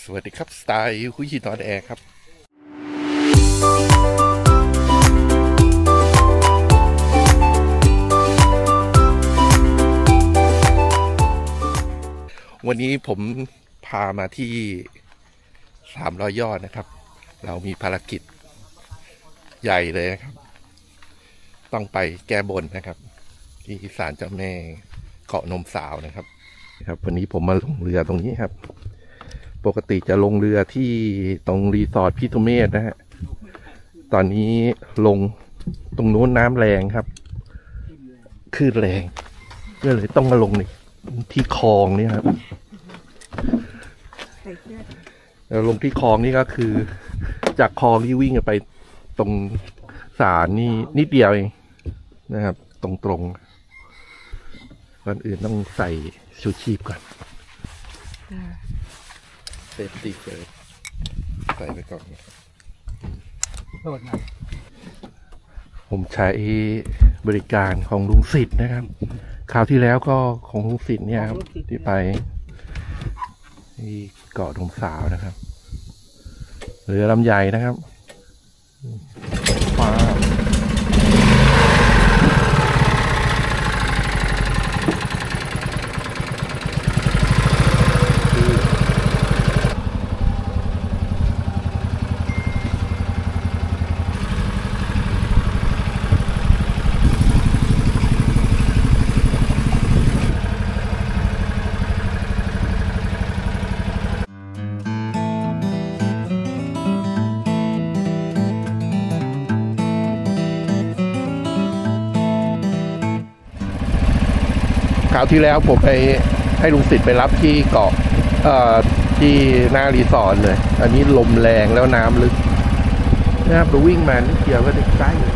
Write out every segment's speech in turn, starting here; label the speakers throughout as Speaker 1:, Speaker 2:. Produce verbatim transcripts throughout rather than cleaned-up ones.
Speaker 1: สวัสดีครับสไตล์คุยนอนแอร์ครับวันนี้ผมพามาที่สามร้อยยอดนะครับเรามีภารกิจใหญ่เลยนะครับต้องไปแก้บนนะครับที่ศาลเจ้าแม่เกาะนมสาวนะครับครับวันนี้ผมมาลงเรือตรงนี้ครับปกติจะลงเรือที่ตรงรีสอร์ทพิทุเมศนะฮะตอนนี้ลงตรงโน้นน้ำแรงครับคลื่นแรงก็เลยต้องมาลงในที่คลองนี่ครับแล้วลงที่คลองนี่ก็คือจากคลองที่วิ่งไปตรงศาลนี่นิดเดียวเองนะครับตรงตรงก่อนอื่นต้องใส่ชูชีพก่อนเซฟตี้เฟิร์สใส่ไปก่อนผมใช้บริการของลุงสิทธิ์นะครับคราวที่แล้วก็ของลุงสิทธิ์เนี่ยครับที่ไปที่เกาะนมสาวนะครับเรือลำใหญ่นะครับว้าวคราวที่แล้วผมไปให้ลุงสิทธิ์ไปรับที่เกาะเอ่อที่หน้ารีสอร์ทเลยอันนี้ลมแรงแล้วน้ำลึกนะครับเราวิ่งมานิดเดียวก็ได้ใกล้เลย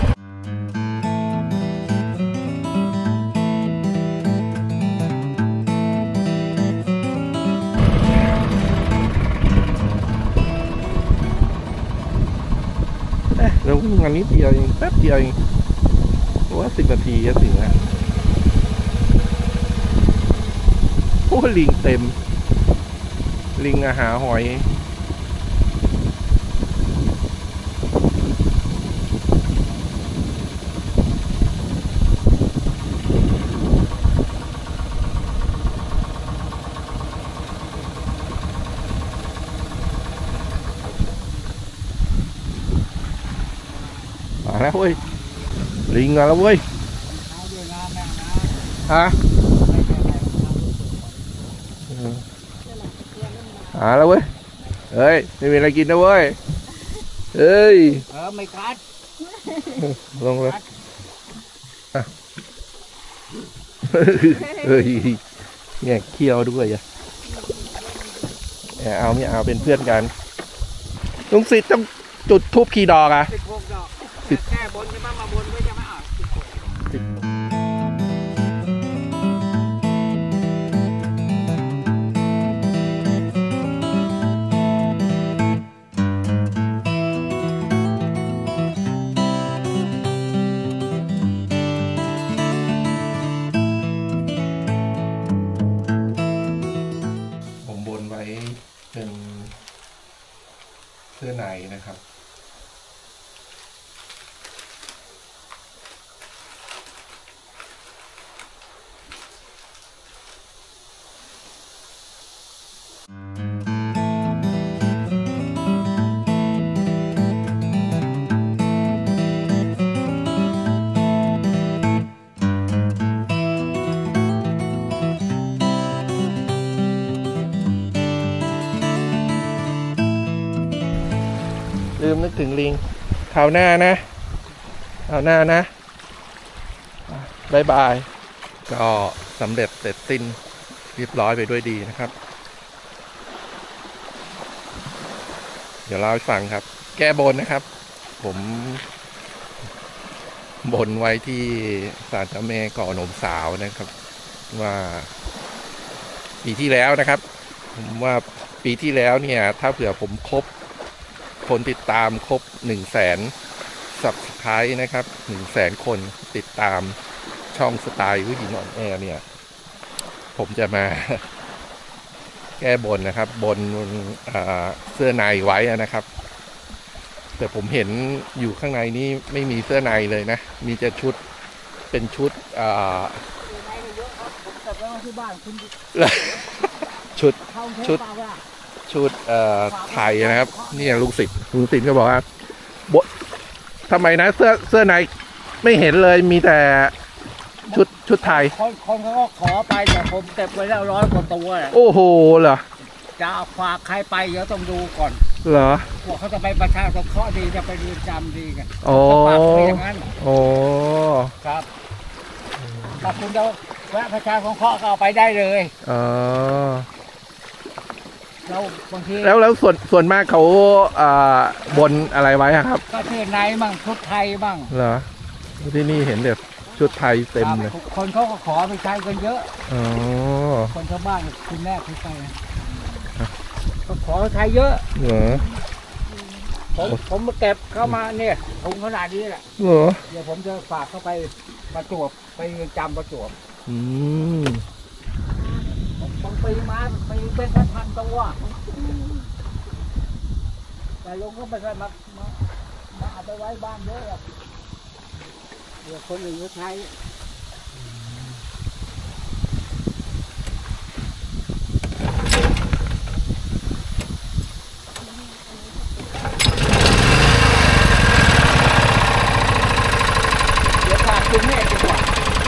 Speaker 1: เอ๊ะเราวิ่งมานิดเดียวเองแป๊บเดียวเองว่าสิบนาทีก็ถึงแล้วโอ้ลิงเต็มลิงอาหาหอยมาแล้วเว้ยลิงมาแล้วเว้ยฮะหาแล้วเว้ยเฮ้ยไม่มีอะไรกินนะเว้ยเฮ้ยเออไม่กัดลงเลยเฮ้ยเนี่ยเคี้ยวด้วยอ่ะเอาไม่เอาเป็นเพื่อนกันลุงสิทธิ์ต้องจุดทูบขี่ดอกอ่ะสิบหกดอกแค่บนใช่ไหมมาบนก็จะไม่เอาเป็นเสื้อในนะครับลืมนึกถึงลิงคราวหน้านะคราวหน้านะบายบายก็สำเร็จเสร็จสิ้นเรียบร้อยไปด้วยดีนะครับเดี๋ยวเล่าให้ฟังครับแก้บนนะครับผมบนไว้ที่ศาลเจ้าแม่เกาะนมสาวนะครับว่าปีที่แล้วนะครับผมว่าปีที่แล้วเนี่ยถ้าเผื่อผมครบคนติดตามครบหนึ่งแสนซับสไครบ์นะครับหนึ่งแสนคนติดตามช่องสไตล์วิถีนอนแอร์เนี่ยผมจะมาแก้บนนะครับบนเสื้อในไว้นะครับแต่ผมเห็นอยู่ข้างในนี้ไม่มีเสื้อในเลยนะมีแต่ชุดเป็นชุดชุดชุดชุดไทยนะครับนี่ลุงศิษย์ลุงศิษย์ก็บอกว่าบทำไมนะเสื้อเสื้อในไม่เห็นเลยมีแต่ชุดชุดไทย
Speaker 2: คนคนเขาก็ขอไปแต่ผมเก็บไว้แล้วร้อยกว่าตัว
Speaker 1: โอ้โหเหรอ
Speaker 2: จะฝากใครไปเดี๋ยวต้องดูก่อน
Speaker 1: เหรอ
Speaker 2: พวกเขาจะไปประชาสงเคราะห์ดีจะไปเรียนจำดีกัน
Speaker 1: โอ้
Speaker 2: ฝากไปอย่างนั้น
Speaker 1: โอ้
Speaker 2: ครับถ้าคุณจะแวะประชาสงเคราะห์ก็เอาไปได้เลย
Speaker 1: อ๋อ
Speaker 2: แล้วบางที
Speaker 1: แล้วแล้วส่วนส่วนมากเขาอ่าบนอะไรไว้ครับ
Speaker 2: ก็เสื้อในบ้างชุดไทยบ้าง
Speaker 1: เหรอที่นี่เห็นแบบชุดไทยเต็มเลย
Speaker 2: คนเขาก็ขอไปใช้กันเยอะ
Speaker 1: อ๋อ
Speaker 2: คนชาวบ้านคุณแม่คุณไปก็ขอใช้เยอะ
Speaker 1: เหรอ
Speaker 2: ผมผมมาเก็บเข้ามาเนี่ยถุงขนาดนี้แหละ
Speaker 1: เหรอ
Speaker 2: เดี๋ยวผมจะฝากเข้าไปประจวบไปจำประจวบ
Speaker 1: อืม
Speaker 2: บางปีมาปีเป็นพันตัวแต่ลุงก็ไม่ใช่มามาเอาไปไว้บ้านเยอะเดี๋ยวคนอื่นก็ใช้เดี๋ยวฝากคุณแม่ดีกว่า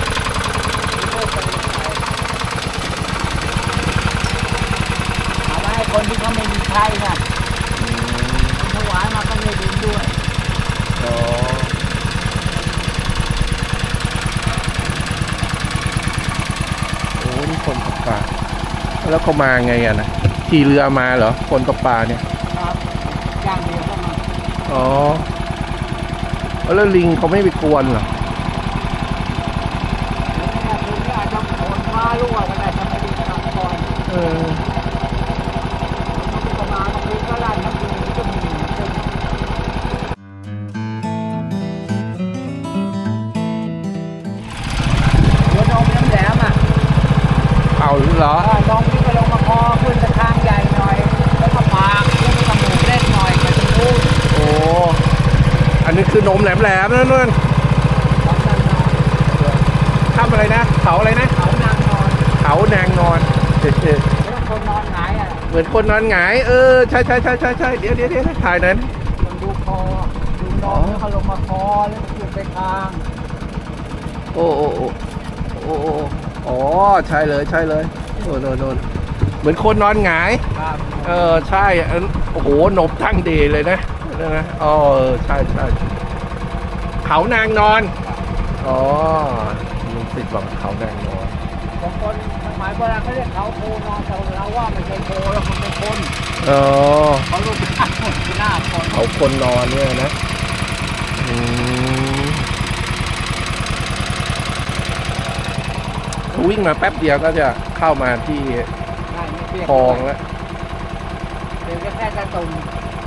Speaker 2: เอาไว้ให้คนที่เขาไม่มีใช้นะถวายมาก็ไม่ดินด้วย
Speaker 1: อ๋อโอ้นี่คนตกปลาแล้วเขามาไงอ่ะนะขี่เรือมาเหรอคนตกปลาเนี่ย
Speaker 2: ครับย่างเดียวก็มา
Speaker 1: อ๋อแล้วลิงเขาไม่ไปกวนเหรอ
Speaker 2: คุณอาจจะโอนพาลูกอะไรทำไมดีขนาดก่อน
Speaker 1: เออ
Speaker 2: ประมาณนี้ก็ได้นะคือก็มีหัวนมน้ำแหลมอ่ะ
Speaker 1: เอาเหรอ
Speaker 2: ลองนี่ก็ลงมาคอขึ้นตะคางใหญ่หน่อยแล้วก็ปากแล้วก็จมูกเล็กหน่อยกระดูก
Speaker 1: โอ้อันนี้คือนมแหลมๆนั่นนู่นทำอะไรนะเขาอะไรนะ
Speaker 2: เขานางนอน
Speaker 1: เขานางนอน
Speaker 2: เหมือนคนนอนหงายอ่ะ
Speaker 1: เหมือนคนนอนหงายเออใช่ใช่ใช่ใช่ใช่เดี๋ยวเดี๋ยวเดี๋ยวถ่ายนั้น
Speaker 2: มันดูคอดูนอนแล้วเขาลงมาคอแล้วขึ้นไปคาง
Speaker 1: โอ้โอ้โอ้โอ้อ๋อใช่เลยใช่เลยโน่นโน่นโน่นเหมือนคนนอนหงายเออใช่โอ้โหนบทั้งดีเลยนะนะอ๋อใช่ใช่เขานางนอนอ๋อลุงศิษย์บอกเขานางนอน
Speaker 2: บางคนสมัยโบราณเขาเรียกเขาโคนอนแต่เราว่าไม่ใช่โคแล้วคนเป็นคน
Speaker 1: อ๋อ
Speaker 2: เขาลูกหน้าคนหน้าคน
Speaker 1: เขาคนนอนเนี่ยนะอืมวิ่งมาแป๊บเดียวก็จะเข้ามาที่คลองแล้ว
Speaker 2: เร็วแค่กระตุน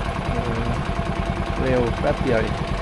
Speaker 1: เร็วแป๊บเดียว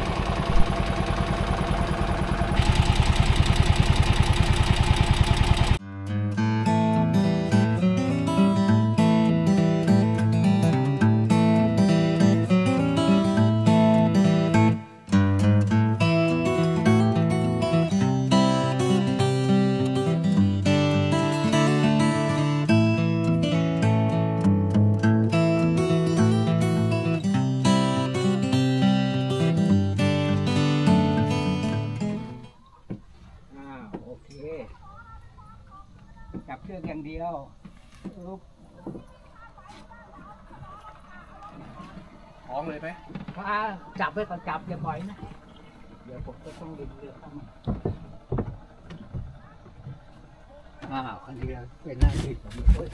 Speaker 2: จับเชือกอย่างเดียว
Speaker 1: คล้องเลยไหม
Speaker 2: พาจับไว้ก่อนจับอย่าปล่อยนะเดี๋ยวผมจะต้องดึงเรือเข้ามาอ้าวคนเดียวเป็นหน้าที่ผม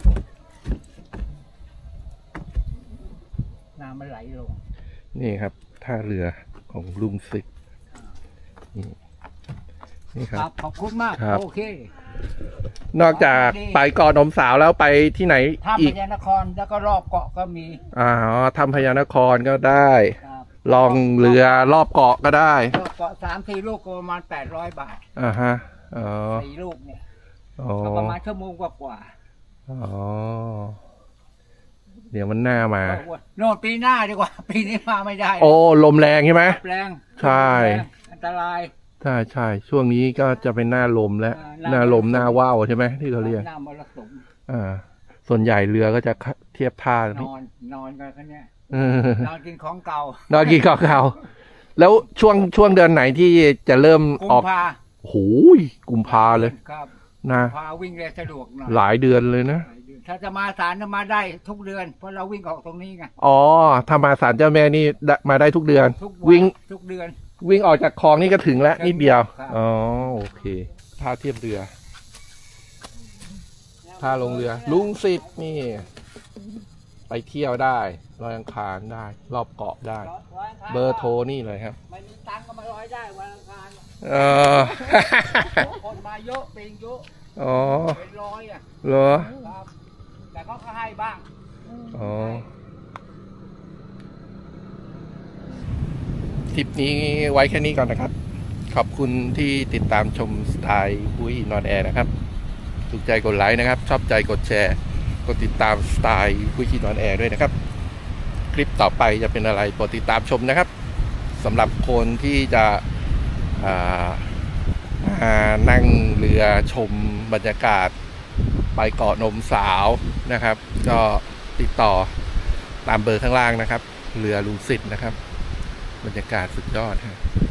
Speaker 2: น้ำมันไหลลง
Speaker 1: นี่ครับท่าเรือของลุงศิษย์นี่นี่ครับ
Speaker 2: ขอบคุณมากโอเคน
Speaker 1: อกจากไปเกาะนมสาวแล้วไปที่ไหนอีก
Speaker 2: ทำพญานครแล้วก็รอบเกาะก็มี
Speaker 1: อ๋อทำพญานครก็ได้ลองเรือรอบเกาะก็ได้
Speaker 2: รอบเกาะสามสี่ลูกก็ประมาณแปดร้อยบาท
Speaker 1: อ่าฮะอ๋อ
Speaker 2: สี่ลูกเนี่ยประมาณชั่วโมงกว่า
Speaker 1: อ๋อเดี๋ยวมันหน้ามา
Speaker 2: โน่นปีหน้าดีกว่า ปีนี้มาไม่ได้
Speaker 1: โอ้ลมแรงใช่ไหม
Speaker 2: แรง
Speaker 1: ใช่
Speaker 2: อันตราย
Speaker 1: ใช่ใช่ช่วงนี้ก็จะเป็นหน้าลมแล้ว
Speaker 2: อ่า
Speaker 1: หน้าลมหน้าว่าวใช่ไหมที่เขาเรียก
Speaker 2: หน้ามรสุม
Speaker 1: อ่า ส่วนใหญ่เรือก็จะเทียบท่าน
Speaker 2: อนนอนกันแค่เนี้ย
Speaker 1: เออน
Speaker 2: อนกินของเก่าน
Speaker 1: อนกินข้าวเขาแล้วช่วงช่วงเดือนไหนที่จะเริ่ม
Speaker 2: กุ
Speaker 1: อ
Speaker 2: ม
Speaker 1: อก
Speaker 2: ภา
Speaker 1: โหยกุมภาเลย
Speaker 2: ครับ
Speaker 1: นะ
Speaker 2: พาวิ่งเลยสะดวกหน่อย
Speaker 1: หลายเดือนเลยนะ
Speaker 2: ถ้าจะมาศาลจะมาได้ทุกเดือน เพราะเราวิ่งออกตรงนี้ไง
Speaker 1: อ๋อถ้ามาศาลเจ้าแม่นี่ได้มาได้ทุกเดือน
Speaker 2: ทุก
Speaker 1: วิ่ง
Speaker 2: ทุกเดือน
Speaker 1: วิ่งออกจากคลองนี่ก็ถึงแล้ว
Speaker 2: ครับ
Speaker 1: นิดเดียว
Speaker 2: ครับ
Speaker 1: อ๋อโอเคท่าเทียบเรือท่าลงเรือ ลุงสิทธิ์นี่ ไปเที่ยวได้ลอยอังคารได้ รอบเกาะได้ เบอร์โทรนี่เลยครับ
Speaker 2: ไม่มีตังค์ก็มาร้อยได้วันอังคาร
Speaker 1: เออ
Speaker 2: คนมาเยอะเปงเยอะ
Speaker 1: อ๋อ
Speaker 2: เป็นร้อยอ่ะ
Speaker 1: เหรอ
Speaker 2: ครับ แต่เขาก็ให้บ้าง
Speaker 1: อ๋อทริปนี้ไว้แค่นี้ก่อนนะครับ ขอบคุณที่ติดตามชมสไตล์คุยนอนแอร์นะครับถูกใจกดไลค์นะครับ ชอบใจกดแชร์ กดติดตามสไตล์คุยนอนแอร์ด้วยนะครับ คลิปต่อไปจะเป็นอะไรโปรดติดตามชมนะครับสำหรับคนที่จะอ่ามานั่งเรือชมบรรยากาศไปเกาะนมสาวนะครับ ก็ติดต่อตามเบอร์ข้างล่างนะครับ เรือลุงสิทธิ์นะครับ บรรยากาศสุดยอดครับ